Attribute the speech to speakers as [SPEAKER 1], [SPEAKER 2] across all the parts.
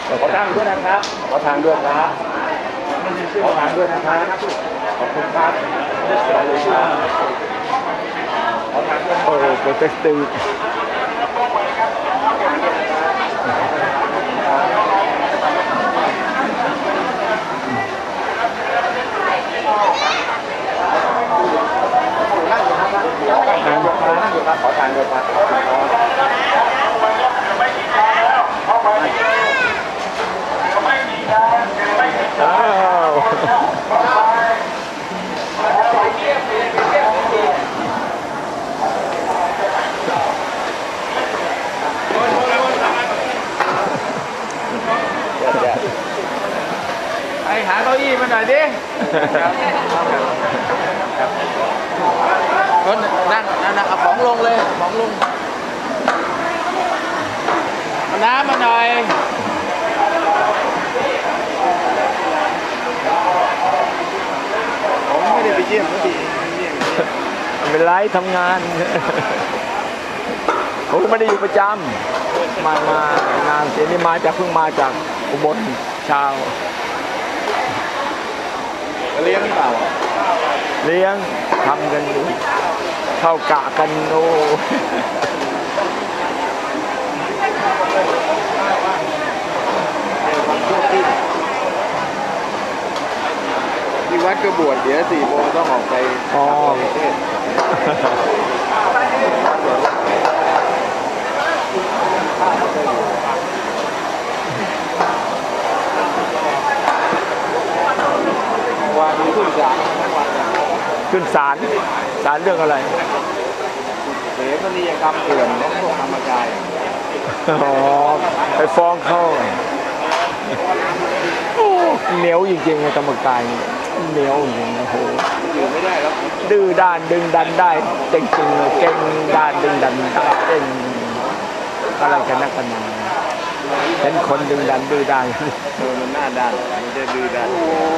[SPEAKER 1] ขอทางด้วยนะครับขอทางด้วยครับขอทางด้วยนะครับขอบคุณครับ
[SPEAKER 2] โอ้โปรเทสตึง
[SPEAKER 1] ขอทางด้วยครับ
[SPEAKER 2] อ้าว
[SPEAKER 1] ไอหาเก้าอี้มาหน่อยดินั่งเอาของลงเลยของลงเอาน้ำมาหน่อยผมไม่ได้ไปเยี่ยมเขาดี
[SPEAKER 2] เป็นไรทำงานผมไม่ได้อยู่ประจำมางานเสียนี่เพิ่งมาจากอุบลเช้า
[SPEAKER 1] เลี้ยงเปล่า
[SPEAKER 2] เลี้ยงทำกันอยู่เข้ากะกันโอ้
[SPEAKER 1] ที่วัดก็บวชเดี๋ยว4 โมงต้องออกไปประเทศวันขึ้นศาล
[SPEAKER 2] ขึ้นศาลเรื่องอะไร
[SPEAKER 1] เสพนิยกรรมเถื่อนของพวกธรรมกาย
[SPEAKER 2] อ๋อไปฟ้องเขาเหนียวจริงๆธรรมกายเหนียวจริงโอ้โห
[SPEAKER 1] อยู่ไม่ได้แล้ว
[SPEAKER 2] ดื้อด้านดึงดันได้จริงๆเก่งด้านดึงดันได้เก่งอะไรกันนักกันมาเห็นคนดึงดันดื้อด้าน
[SPEAKER 1] มันหน้าด้านมันจะดื้อด้าน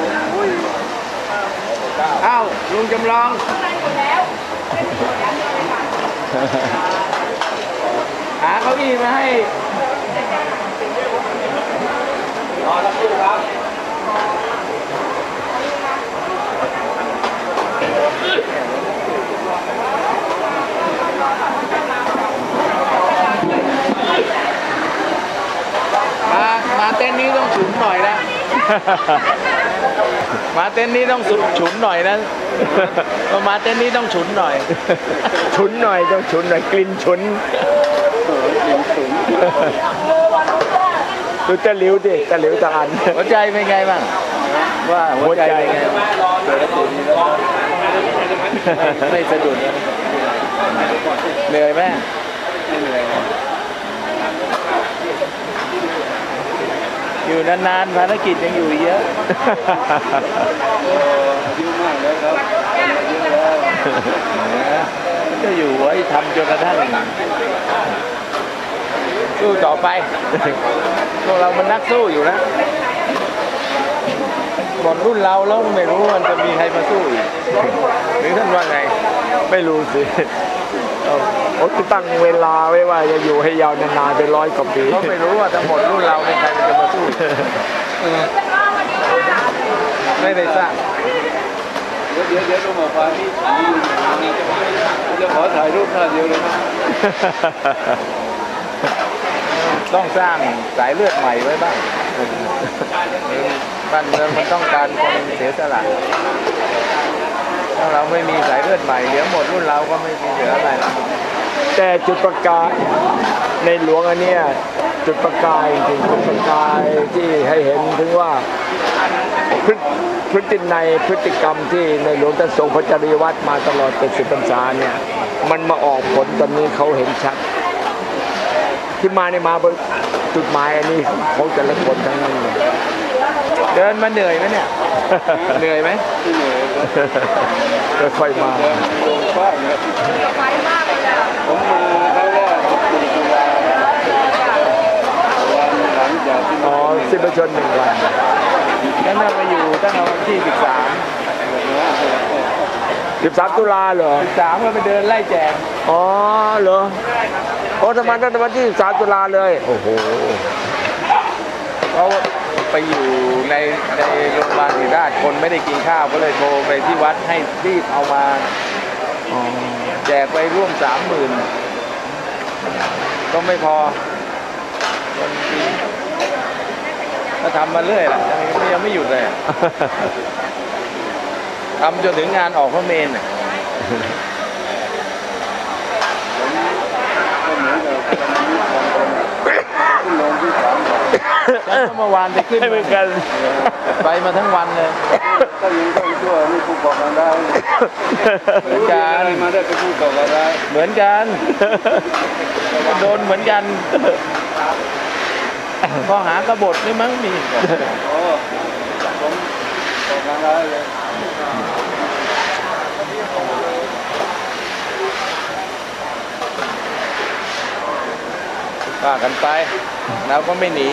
[SPEAKER 1] อ้าวลุงจำลองหาเก้าอี้มาให้รอสักครู่ครับมาเต้นนี้ต้องฉุนหน่อยนะมาเต้นนี้ต้องฉุนหน่อยนะมาเต้นนี้ต้องฉุนหน่อย
[SPEAKER 2] ฉุนหน่อยต้องฉุนหน่อยกลิ่นฉุนดูตะหลิวดิตะหลิวตะอัน
[SPEAKER 1] หัวใจเป็นไงบ้างว่าหัวใจเป็นไงไม่สะดุดเหนื่อยไหมไม่เหนื่อยอยู่นานๆภารกิจยังอยู่เยอะยุ่งมากเลยครับจะอยู่ไว้ทำจนกระทั่งสู้ต่อไปพวกเรามันนักสู้อยู่นะหมดรุ่นเราแล้วไม่รู้มันจะมีใครมาสู้อีกหรือท่านว่าไง
[SPEAKER 2] ไม่รู้สิเขาตั้งเวลาไว้ว่าจะอยู่ให้ยาวนานๆเป็น100 กว่าปี
[SPEAKER 1] เขาไม่รู้ว่าทั้งหมดรุ่นเราในใครจะมาสู้ไม่ได้สร้างเดี๋ยวต้องมาฟังที่จะขอถ่ายรูปท่าเดียวเลยนะต้องสร้างสายเลือดใหม่ไว้บ้างบ้านเมืองมันต้องการคนเสียสละถ้าเราไม่มีสายเลือดใหม่เดี๋ยวหมดรุ่นเราก็ไม่มีเหลืออะไรแล้ว
[SPEAKER 2] แต่จุดประกายในหลวงอันเนี้ยจุดประกายจริงจุดประกายที่ให้เห็นถึงว่าพฤติกรรมที่ในหลวงท่านทรงพระจริยวัตรมาตลอด70 พรรษาเนี่ยมันมาออกผลตอนนี้เขาเห็นชัดที่มาจุดหมายอันนี้ของแต่ละคนทั้งนั้นเลย
[SPEAKER 1] เดินมาเหนื่อยไหมเนี่ยเหนื่อยไหม
[SPEAKER 2] ค่อยมา
[SPEAKER 1] ผมมาครั้งแรก
[SPEAKER 2] อ๋อสิ้นพระชนม์1 วัน
[SPEAKER 1] งั้นเราไปอยู่ตั้งแต่วันที่
[SPEAKER 2] 13 ตุลาเหรอ
[SPEAKER 1] 13ก็ไปเดินไล่แจก
[SPEAKER 2] อ๋อเหรอโอ้ทำไมตั้งแต่วันที่13 ตุลาเลยโอ้โห
[SPEAKER 1] เขาไปอยู่ในโรงพยาบาลศิริราชคนไม่ได้กินข้าวก็เลยโทรไปที่วัดให้รีบเอามาแจกไปร่วม30,000ก็ไม่พอคนกินก็ทำมาเรื่อยแหละยังไม่หยุดเลยทำจนถึงงานออกพระเมรุเมื่อวานไปขึ้นเหมือนกันไปมาทั้งวันเลยก็ยังต้องชั่วนี่ผู้ก่อการร้ายเหมือนกันมาได้เป็นผู้ก่อการร้ายเหมือนกันโดนเหมือนกันข้อหากบฏนี่มั้งมีโอ้ผมก่อการร้ายเลยว่ากันไปเราก็ไม่หนี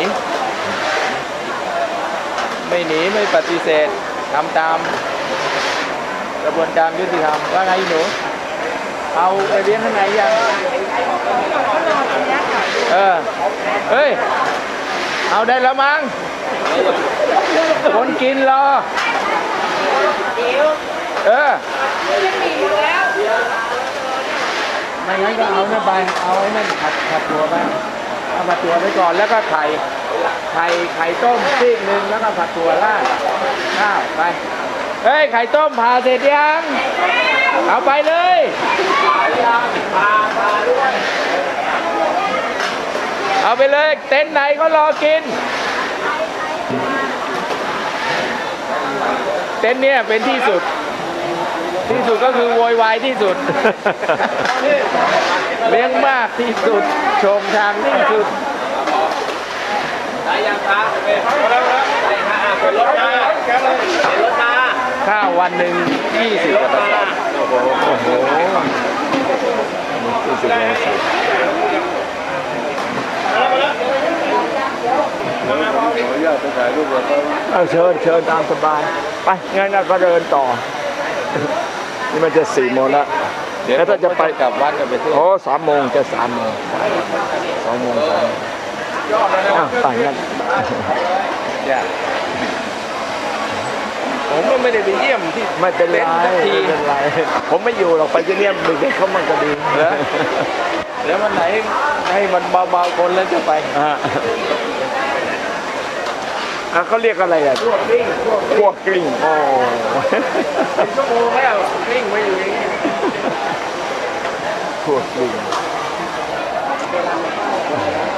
[SPEAKER 1] ไม่ปฏิเสธทำตามกระบวนการยุติธรรมว่าไงหนูเอาไปเลี้ยงข้างในยังเฮ้ยเอาได้แล้วมั้งคนกินรอไม่งั้นก็เอานั่นไปเอาไอ้นั่นผัดตัวไปเอาผัดตัวไปก่อนแล้วก็ไข่ต้มซีกหนึ่งแล้วก็ผัดตัวราดข้าวไปเฮ้ยไข่ต้มผ่าเสร็จยังเอาไปเลยเอาไปเลยเต็นท์ไหนก็รอกินเต็นท์เนี่ยเป็นที่สุดก็คือโวยวายที่สุดเลี้ยงมากที่สุดชมทางที่สุดข้าววันหนึ่ง20 กว่าบาทโอ้โห
[SPEAKER 2] เชิญตามสบายไปงั้นก็เดินต่อนี่มันจะ4 โมงแล้ว
[SPEAKER 1] เดี๋ยวถ้าจะไปกลับวัดกันไปที่
[SPEAKER 2] 3 โมงจะ3 โมง2 โมงไปงั้น
[SPEAKER 1] ผมก็ไม่ได้ไปเยี่ยมที่
[SPEAKER 2] ไม่เป็นไรผมไม่อยู่หรอกไปที่นี่เด็กเขามันก็ดี
[SPEAKER 1] แล้ววันไหนให้มันเบาๆคนแล้วจะไป
[SPEAKER 2] เขาเรียกอะไรอ่ะพวกกลิ้งโอ้
[SPEAKER 1] ชั่วโมงแล้วกลิ้งไม่อยู่อย่างนี้
[SPEAKER 2] พวกกลิ้ง